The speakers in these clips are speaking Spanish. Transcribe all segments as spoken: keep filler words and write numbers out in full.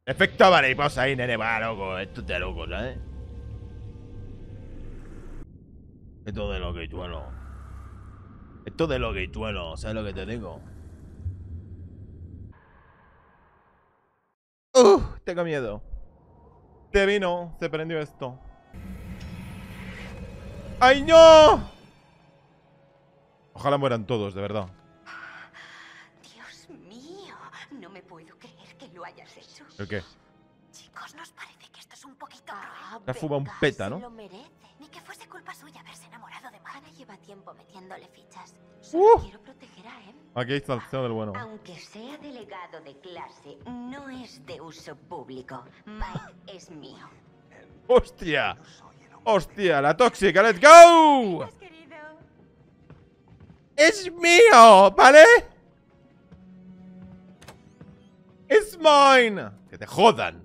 Efecto mariposa ahí, nene. Va, loco. Esto te loco, ¿sabes? Esto de lo que tuelo. Esto de lo que tuelo. ¿Sabes lo que te digo? Uh, tengo miedo. Te vino, se prendió esto. ¡Ay, no! Ojalá mueran todos, de verdad. Dios mío, no me puedo creer que lo hayas hecho. ¿El qué? Chicos, ¿nos parece que esto es un poquito cruel? La fuga un peta, ¿no? Lo merece. Ni que fuese culpa suya haberse enamorado de Hannah. Lleva tiempo metiéndole fichas. Solo Uh. quiero proteger a Em. Aquí está el cero del bueno. Aunque sea delegado de clase, no es de uso público. Mike es mío. ¡Hostia! ¡Hostia! ¡La tóxica! ¡Let's go! Querido. ¡Es mío! ¿Vale? ¡Es mine! ¡Que te jodan!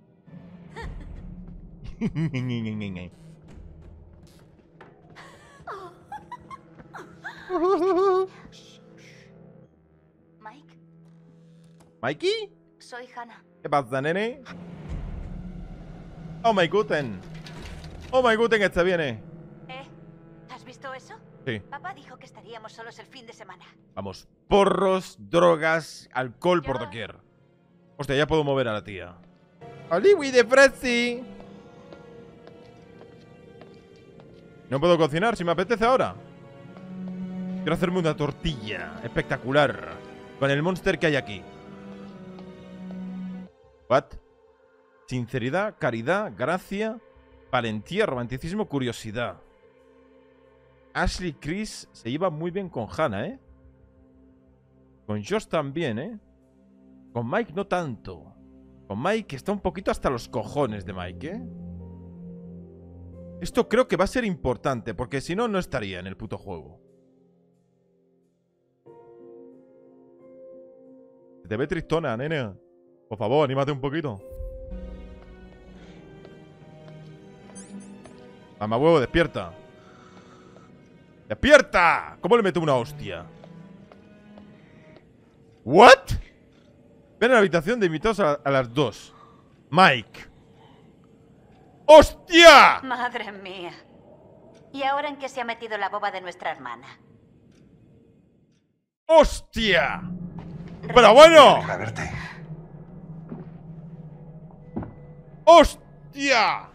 Mike, ¿Mikey? soy Hannah. ¿Qué pasa, nene? Oh my guten. Oh my guten, este viene. ¿Eh? ¿Has visto eso? Sí. Papá dijo que estaríamos solos el fin de semana. Vamos. Porros, drogas, alcohol por doquier. Hostia, ya puedo mover a la tía. ¡Oliwi de Fresi! No puedo cocinar si me apetece ahora. Quiero hacerme una tortilla espectacular con el monster que hay aquí. What? Sinceridad, caridad, gracia, valentía, romanticismo, curiosidad. Ashley y Chris se lleva muy bien con Hannah, ¿eh? Con Josh también, ¿eh? Con Mike no tanto. Con Mike está un poquito hasta los cojones de Mike, ¿eh? Esto creo que va a ser importante, porque si no, no estaría en el puto juego. Te ve tristona, nene. Por favor, anímate un poquito. Mamá huevo, despierta. ¡Despierta! ¿Cómo le meto una hostia? ¿What? Ven a la habitación de invitados a, a las dos. Mike. ¡Hostia! Madre mía. ¿Y ahora en qué se ha metido la boba de nuestra hermana? ¡Hostia! ¡Pero bueno! A verte. ¡Hostia!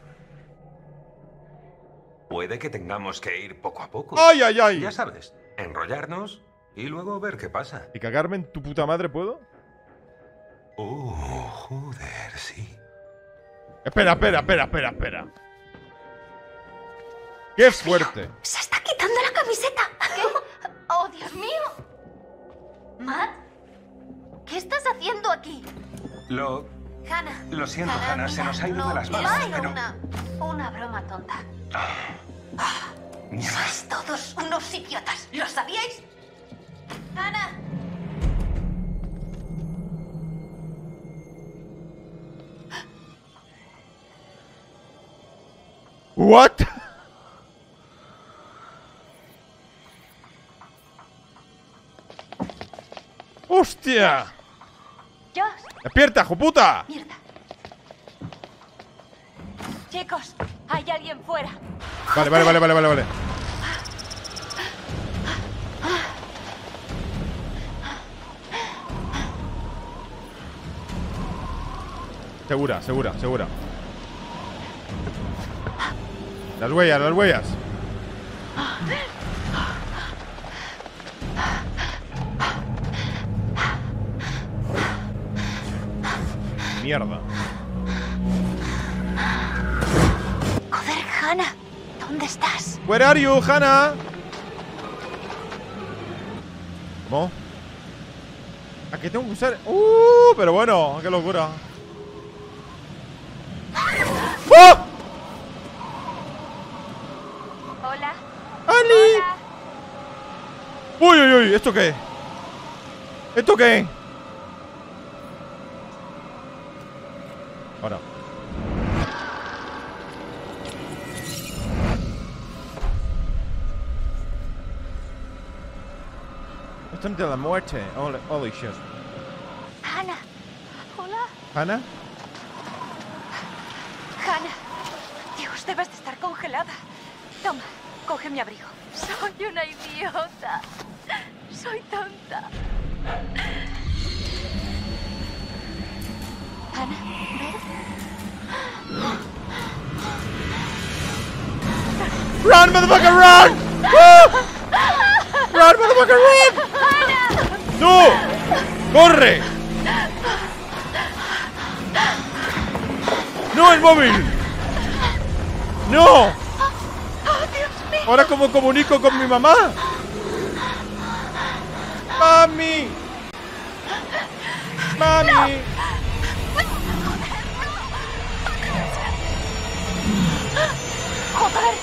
Puede que tengamos que ir poco a poco. ¡Ay, ay, ay! Ya sabes, enrollarnos y luego ver qué pasa. ¿Y cagarme en tu puta madre puedo? Oh, joder, sí. Espera, espera, espera, espera, espera. ¡Qué fuerte! ¡Se está quitando la camiseta! ¿Qué? ¡Oh, Dios mío! ¿Matt? ¿Qué estás haciendo aquí? Lo... Hannah. Lo siento, Hannah, Hannah, se mira, nos ha ido no, de las manos, era pero... una, una broma tonta. Ah, Mierda. sois todos unos idiotas. ¿Lo sabíais? Hannah. ¿What? ¡Hostia! Josh. ¡Despierta, joputa! Mierda. Chicos, hay alguien fuera. Vale, vale, vale, vale, vale, vale. Segura, segura, segura. Las huellas, las huellas. Mierda. Joder, Hannah. ¿Dónde estás? Where are you, Hannah? ¿Cómo? Aquí tengo que usar... ¡Uh! Pero bueno, qué locura. ¡Oh! Hola. ¡Ali! Hola. ¡Uy, uy, uy! ¿Esto qué? ¿Esto qué? Ahora. Esto es de la muerte. Holy, holy shit. Hannah. Hola. ¿Hannah? Hannah, Dios, debes de estar congelada. Toma, coge mi abrigo. Soy una idiota. Soy tonta. Hannah, ¿ves? ¡Run, motherfucker, run! ¡Ah! ¡Run, motherfucker, run! ¡No! ¡Corre! ¡No, el móvil! ¡No! ¿Ahora cómo comunico con mi mamá? ¡Mami! ¡Mami! ¡Joder!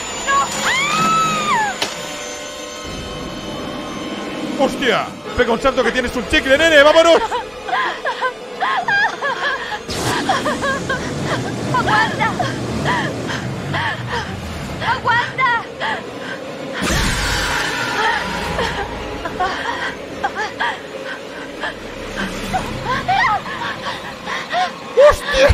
¡Hostia! ¡Pega un salto que tienes un chicle, nene! ¡Vámonos! ¡Aguanta! ¡Aguanta! ¡Hostia!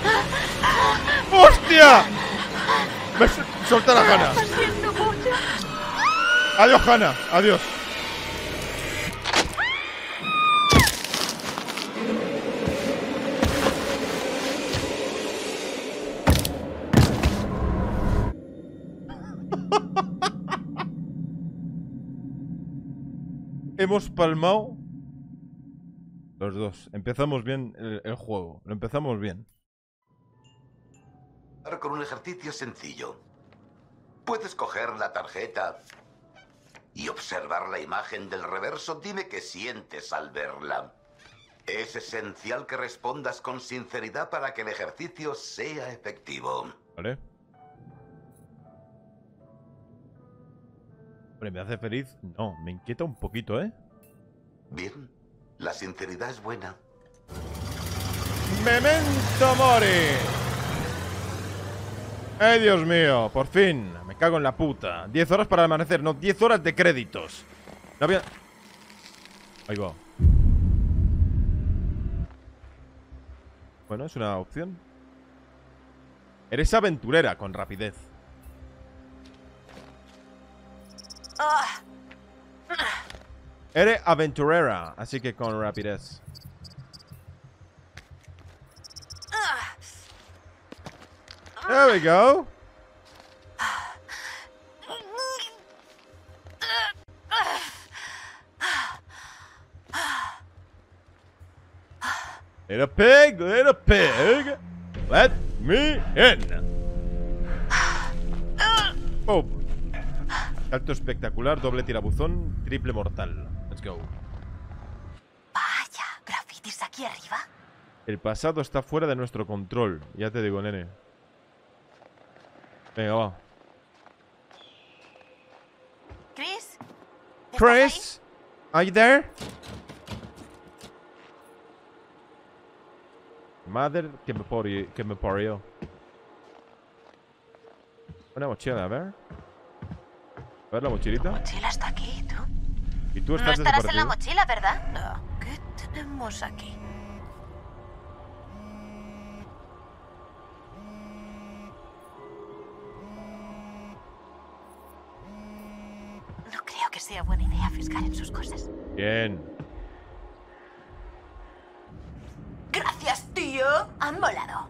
¡Hostia! Me su suelta la Hannah. Haciendo mucho. Adiós, Hannah. Adiós. Hemos palmado los dos. Empezamos bien el, el juego. Lo empezamos bien. Con un ejercicio sencillo. Puedes coger la tarjeta y observar la imagen del reverso. Dime qué sientes al verla. Es esencial que respondas con sinceridad para que el ejercicio sea efectivo. Vale. Hombre, ¿me hace feliz? No, me inquieta un poquito, ¿eh? Bien, la sinceridad es buena. ¡Memento mori! ¡Ay, Dios mío! Por fin. Me cago en la puta. diez horas para el amanecer. No, diez horas de créditos. No había... Ahí va. Bueno, es una opción. Eres aventurera con rapidez. Eres aventurera, así que con rapidez. There we go. Little pig, little pig, let me in. Oh. Salto espectacular, doble tirabuzón, triple mortal. Let's go. Vaya, grafitis aquí arriba. El pasado está fuera de nuestro control. Ya te digo, nene. Venga, va. Chris. Chris, are you there? Madre que me parió, que me parió. Una mochila, a ver. A ver la mochilita. La mochila está aquí, ¿tú? Y tú No estás estarás en la desaparecido. mochila, ¿verdad? No. ¿Qué tenemos aquí? No creo que sea buena idea fiscar en sus cosas. Bien. Gracias, tío. Han volado.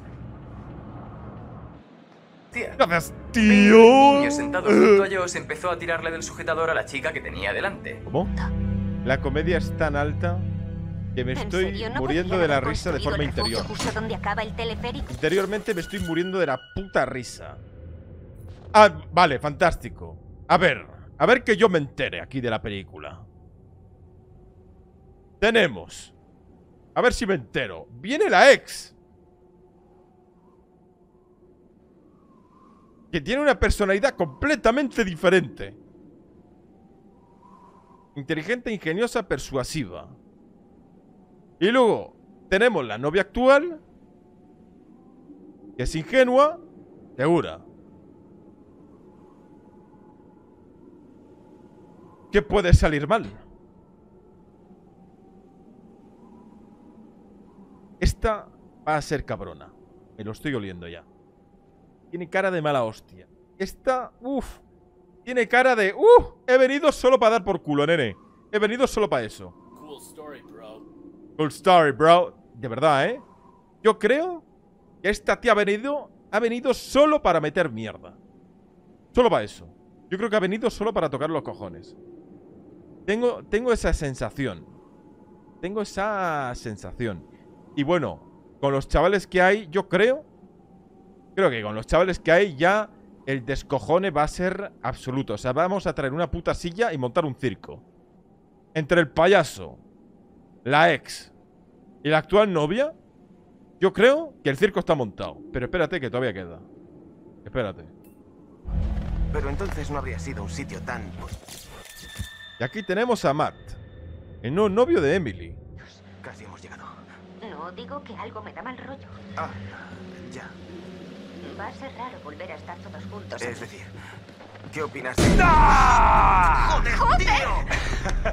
Tía. Gracias, Un tío. niño sentado junto a ellos empezó a tirarle del sujetador a la chica que tenía delante. ¿Cómo? La comedia es tan alta que me ¿En estoy serio? ¿No muriendo podrían de la haber risa de construido forma el refugio interior. justo donde acaba el teleférico? Interiormente me estoy muriendo de la puta risa. Ah, vale, fantástico. A ver, a ver que yo me entere aquí de la película. Tenemos. A ver si me entero. Viene la ex. Que tiene una personalidad completamente diferente. Inteligente, ingeniosa, persuasiva. Y luego tenemos la novia actual, que es ingenua, segura. ¿Qué puede salir mal? Esta va a ser cabrona. Me lo estoy oliendo ya. Tiene cara de mala hostia. Esta, uff. Tiene cara de, uff, he venido solo para dar por culo, nene. He venido solo para eso. Cool story, bro. Cool story, bro. De verdad, ¿eh? Yo creo que esta tía ha venido, ha venido solo para meter mierda. Solo para eso. Yo creo que ha venido solo para tocar los cojones. Tengo, tengo esa sensación. Tengo esa sensación. Y bueno, con los chavales que hay, yo creo... Creo que con los chavales que hay ya el descojone va a ser absoluto. O sea, vamos a traer una puta silla y montar un circo. Entre el payaso, la ex y la actual novia, yo creo que el circo está montado. Pero espérate que todavía queda. Espérate. Pero entonces no habría sido un sitio tan... Y aquí tenemos a Matt, el nuevo novio de Emily. Casi hemos llegado. No, digo que algo me da mal rollo. Ah, ya. Va a ser raro volver a estar todos juntos. Es decir, ¿qué opinas de... ¡Ah! ¡Joder, tío!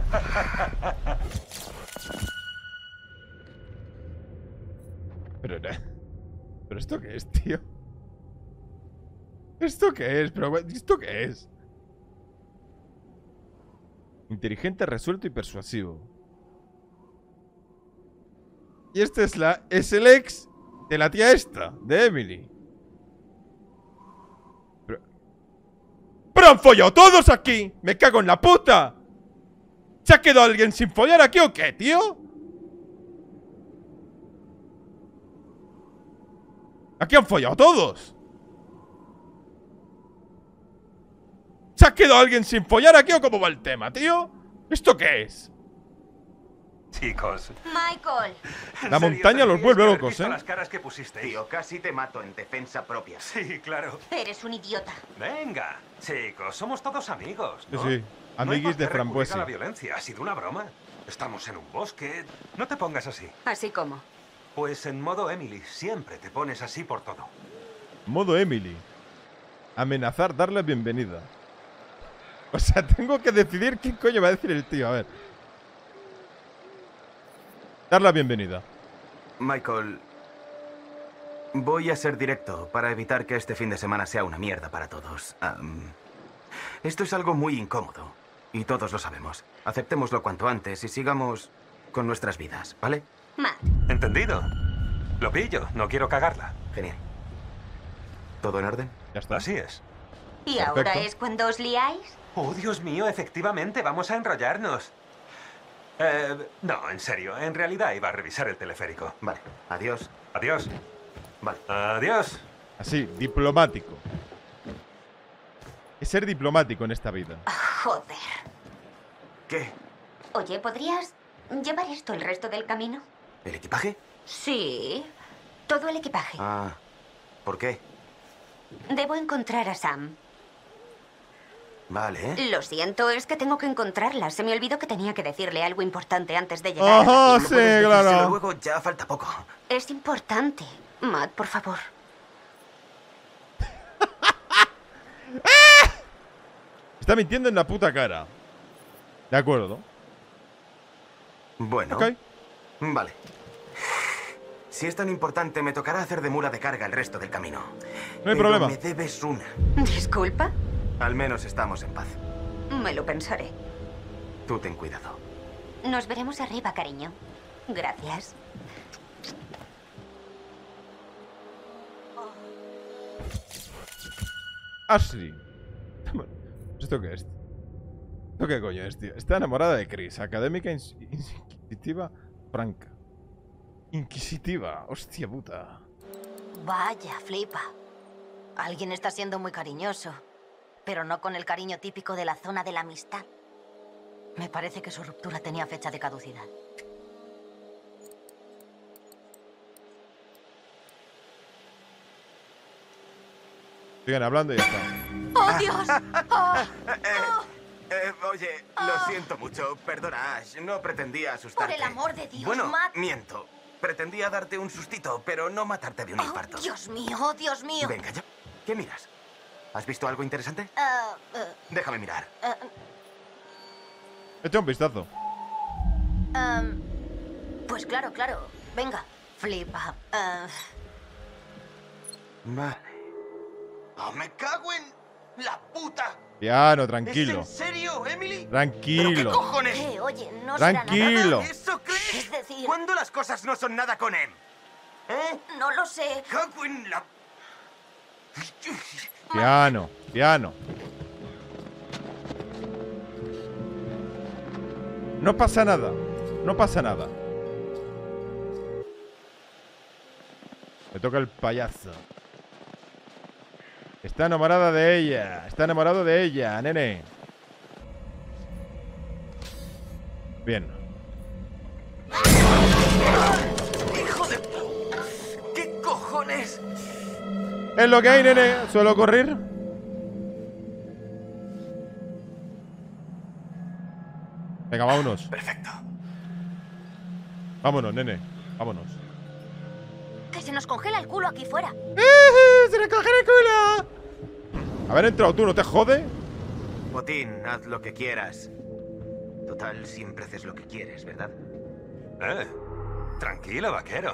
Pero, ¿Pero esto qué es, tío? ¿Esto qué es? ¿Pero esto qué es? Inteligente, resuelto y persuasivo. Y este es la es el ex de la tía esta, de Emily. Pero, ¡Pero han follado todos aquí! ¡Me cago en la puta! ¿Se ha quedado alguien sin follar aquí o qué, tío? Aquí han follado todos. ¿Se ha quedado alguien sin follar aquí o cómo va el tema, tío? ¿Esto qué es? Chicos. Michael. La montaña los vuelve locos, ¿eh? Las caras que pusiste. Tío, casi te mato en defensa propia. Sí, claro. Eres un idiota. Venga, chicos, somos todos amigos, ¿no? Sí, sí. Amiguis de frambuesa. La violencia ha sido una broma. Estamos en un bosque. No te pongas así. ¿Así como? Pues en modo Emily, siempre te pones así por todo. Modo Emily. Amenazar, darle bienvenida. O sea, tengo que decidir qué coño va a decir el tío. A ver. Dar la bienvenida. Michael, voy a ser directo para evitar que este fin de semana sea una mierda para todos. Um, esto es algo muy incómodo y todos lo sabemos. Aceptémoslo cuanto antes y sigamos con nuestras vidas, ¿vale? Matt. Entendido. Lo pillo, no quiero cagarla. Genial. ¿Todo en orden? Ya está. Así es. ¿Y Perfecto. ahora es cuando os liáis? Oh, Dios mío, efectivamente, vamos a enrollarnos. Eh, no, en serio, en realidad iba a revisar el teleférico. Vale, adiós. Adiós. Vale. Adiós. Así, diplomático. Es ser diplomático en esta vida. Joder. ¿Qué? Oye, ¿podrías llevar esto el resto del camino? ¿El equipaje? Sí. Todo el equipaje. Ah, ¿por qué? Debo encontrar a Sam. Vale, ¿eh? Lo siento, es que tengo que encontrarla. Se me olvidó que tenía que decirle algo importante antes de llegar. Ajá, a la sí, cima. Puedes decírselo claro. luego, ya falta poco. Es importante. Matt, por favor. Está mintiendo en la puta cara. De acuerdo. Bueno. Ok. Vale. Si es tan importante, me tocará hacer de mula de carga el resto del camino. No hay Pero problema. me debes una. Disculpa. Al menos estamos en paz. Me lo pensaré. Tú ten cuidado. Nos veremos arriba, cariño. Gracias. Ashley. ¿Esto qué es? ¿Esto qué coño es, tío? Está enamorada de Chris. Académica, ins- inquisitiva, franca. Inquisitiva. Hostia puta. Vaya, flipa. Alguien está siendo muy cariñoso, pero no con el cariño típico de la zona de la amistad. Me parece que su ruptura tenía fecha de caducidad. Sigan hablando y ya está. ¡Oh, Dios! ¡Oh! Eh, oye, lo siento mucho. Perdona, Ash. No pretendía Por asustarte. el amor de Dios, Bueno, Matt. miento. Pretendía darte un sustito, pero no matarte de un Oh, infarto. Dios mío, oh, Dios mío. Venga, ya. ¿Qué miras? ¿Has visto algo interesante? Ah, eh, Déjame mirar. eh, Echa un vistazo. em, pues claro, claro. Venga. Flipa. Uh... Vale. ¡Oh, me cago en la puta! Piano, tranquilo. ¿Es en serio, Emily? Tranquilo. ¿Pero qué cojones? Eh, oye, no Tranquilo. será nada. ¿Eso crees? Es decir- ¿Cuándo las cosas no son nada con Em? ¿Eh? No lo sé. Cago en la... Piano, piano. No pasa nada. No pasa nada. Me toca el payaso. Está enamorada de ella. Está enamorado de ella, nene. Bien. ¡Hijo de... ¿Qué cojones? Es lo que hay, nene. Suelo ocurrir. Venga, vámonos. Perfecto. Vámonos, nene. Vámonos. Que se nos congela el culo aquí fuera. ¡Se le coge el culo! Haber entrado tú, ¿no te jode? Botín, haz lo que quieras. Total, siempre haces lo que quieres, ¿verdad? Eh, tranquilo, vaquero.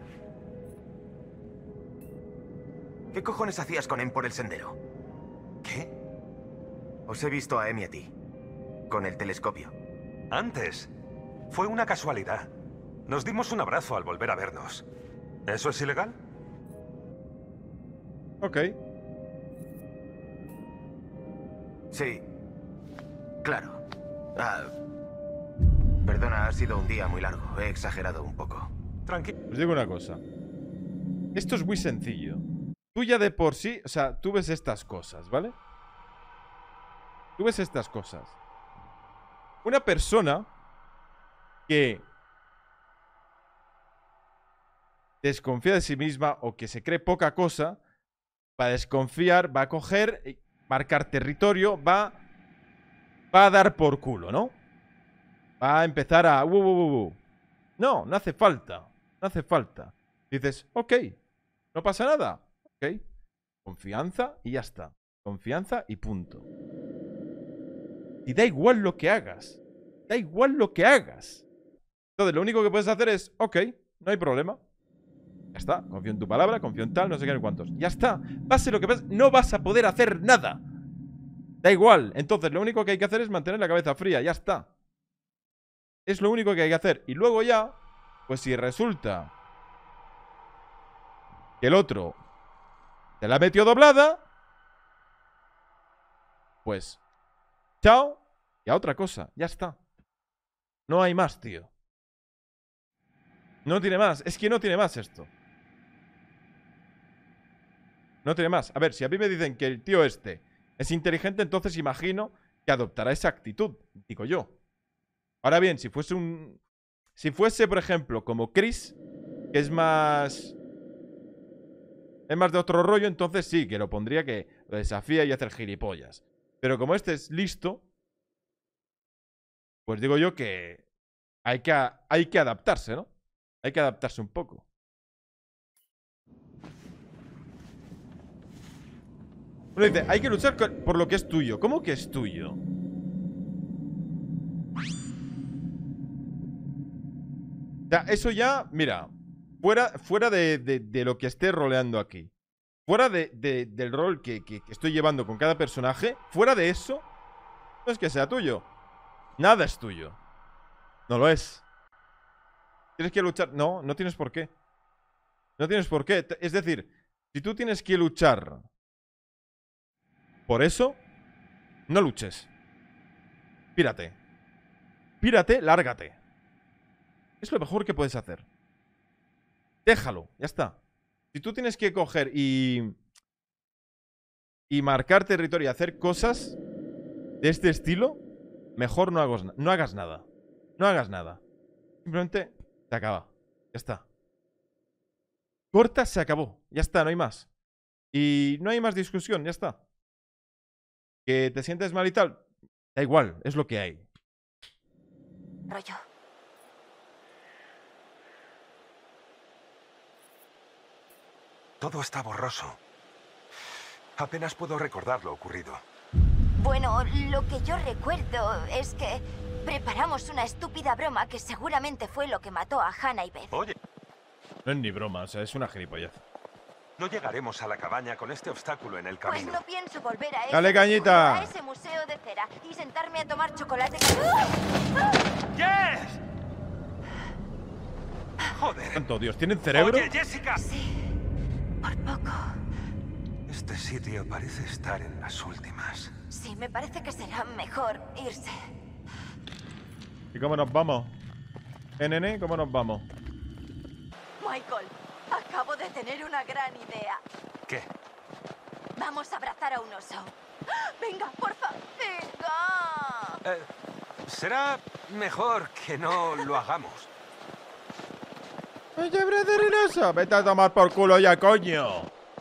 ¿Qué cojones hacías con Em por el sendero? ¿Qué? Os he visto a Em y a ti. Con el telescopio. Antes. Fue una casualidad. Nos dimos un abrazo al volver a vernos. ¿Eso es ilegal? Ok. Sí. Claro. Ah, perdona, ha sido un día muy largo. He exagerado un poco. Tranquilo. Os digo una cosa. Esto es muy sencillo. Tú ya de por sí, o sea, tú ves estas cosas, ¿vale? Tú ves estas cosas. Una persona que desconfía de sí misma o que se cree poca cosa, va a desconfiar, va a coger, y marcar territorio, va, va a dar por culo, ¿no? Va a empezar a... Uh, uh, uh, uh. No, no hace falta. No hace falta. Dices, ok, no pasa nada. Ok, confianza y ya está. Confianza y punto. Y da igual lo que hagas. Da igual lo que hagas. Entonces lo único que puedes hacer es, ok, no hay problema. Ya está, confío en tu palabra, confío en tal, no sé qué, ni cuántos. Ya está, pase lo que pase, no vas a poder hacer nada. Da igual, entonces lo único que hay que hacer es mantener la cabeza fría, ya está. Es lo único que hay que hacer. Y luego ya, pues si resulta que el otro te la metió doblada, pues chao y a otra cosa, ya está. No hay más, tío. No tiene más, es que no tiene más esto. No tiene más. A ver, si a mí me dicen que el tío este es inteligente, entonces imagino que adoptará esa actitud, digo yo. Ahora bien, si fuese un... Si fuese, por ejemplo, como Chris, que es más... Es más de otro rollo, entonces sí, que lo pondría que lo desafía y hacer gilipollas. Pero como este es listo, pues digo yo que hay que, hay que adaptarse, ¿no? Hay que adaptarse un poco. Uno dice, hay que luchar por lo que es tuyo. ¿Cómo que es tuyo? O sea, eso ya, mira, fuera, fuera de, de, de lo que esté roleando aquí, fuera de, de, del rol que, que, que estoy llevando con cada personaje, fuera de eso, no es que sea tuyo. Nada es tuyo. No lo es. Tienes que luchar. No, no tienes por qué. No tienes por qué. Es decir, si tú tienes que luchar por eso, no luches. Pírate. Pírate, lárgate. Es lo mejor que puedes hacer. Déjalo, ya está. Si tú tienes que coger y... Y marcar territorio y hacer cosas de este estilo, mejor no hagas, no hagas nada. No hagas nada. Simplemente se acaba. Ya está. Corta, se acabó. Ya está, no hay más. Y no hay más discusión, ya está. Que te sientes mal y tal, da igual, es lo que hay. Rollo. Todo está borroso. Apenas puedo recordar lo ocurrido. Bueno, lo que yo recuerdo es que preparamos una estúpida broma que seguramente fue lo que mató a Hannah y Beth. Oye, No es ni broma, o sea, es una gilipollez. No llegaremos a la cabaña con este obstáculo en el Pues camino. no pienso volver a ese, Dale, cañita. a ese museo de cera y sentarme a tomar chocolate. ¡Yes! Joder. Santo Dios, ¿tienen cerebro? Oye, Jessica. Sí, por poco. Este sitio parece estar en las últimas. Sí, me parece que será mejor irse. ¿Y cómo nos vamos? ¿Eh, nene? ¿Cómo nos vamos? Michael, acabo de tener una gran idea. ¿Qué? Vamos a abrazar a un oso. Venga, porfa. Venga. Eh, será mejor que no lo hagamos. ¡Oye, brotherinoso! ¡Vete a tomar por culo ya, coño!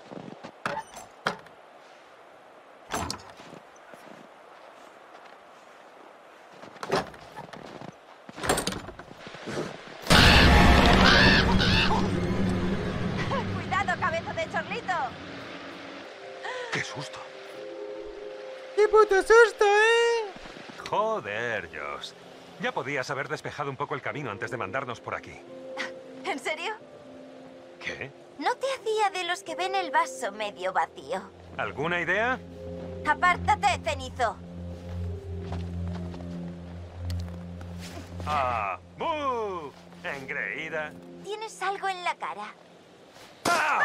Cuidado, cabeza de chorlito. ¡Qué susto! ¡Qué puto susto, eh! Joder, Josh. Ya podías haber despejado un poco el camino antes de mandarnos por aquí. ¿En serio? ¿Qué? No te hacía de los que ven el vaso medio vacío. ¿Alguna idea? Apártate, cenizo. ¡Ah! ¡Bú! Engreída. Tienes algo en la cara. ¡Ah!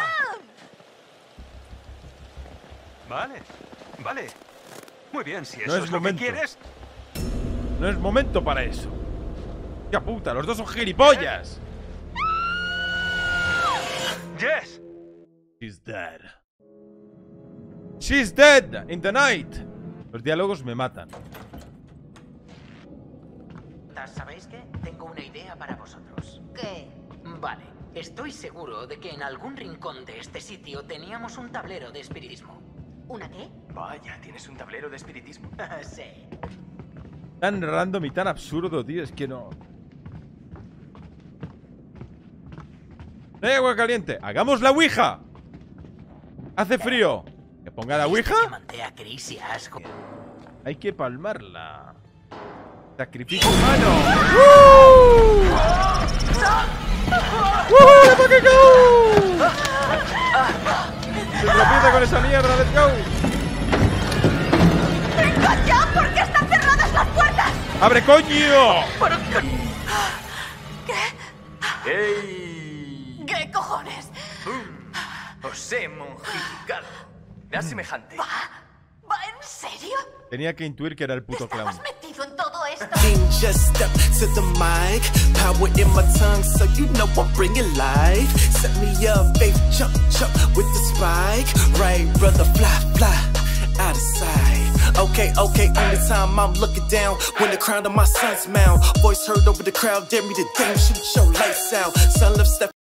Vale, vale. Muy bien, si eso No es es lo momento. que quieres. No es momento para eso. ¡Qué puta! ¡Los dos son gilipollas! ¡Yes! She's dead. She's dead in the night. Los diálogos me matan. ¿Sabéis qué? Tengo una idea para vosotros. ¿Qué? Vale, estoy seguro de que en algún rincón de este sitio teníamos un tablero de espiritismo. ¿Una qué? Vaya, ¿tienes un tablero de espiritismo? Sí. Tan random y tan absurdo, tío. Es que no... ¡No hay agua caliente! ¡Hagamos la ouija! ¡Hace frío! ¿Que ponga la ouija? Que mandé a Chris y a Asgo. Hay que palmarla. Sacrificio humano. ¡Uh! ¡Uh! ¡Le toque go! Se tropieza con esa mierda, let's go. ¡Venga ya! ¿Por qué están cerradas las puertas? ¡Abre, coño! ¿Qué? ¡Ey! ¿Qué cojones? ¡Bum! Os he monjificado. Me semejante. ¿Va? ¿Va en serio? Tenía que intuir que era el puto clown. ¿Estabas metido en todo esto? Just step to the mic, power in my tongue, so you know I'm bringing life. Set me up, babe, jump, jump with the spike. Right, brother, fly, fly, out of sight. Okay, okay, only time I'm looking down when the crown of my son's mount. Voice heard over the crowd, dare me to damn shoot your lights out. Son left step.